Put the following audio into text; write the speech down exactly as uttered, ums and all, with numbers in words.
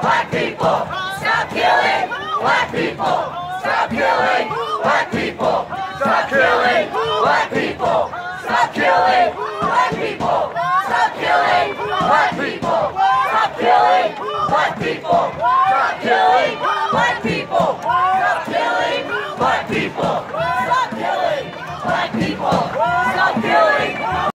black people. Stop killing black people. Stop killing black people. Stop killing black people. Stop killing black people. Stop killing black people. Stop killing black people.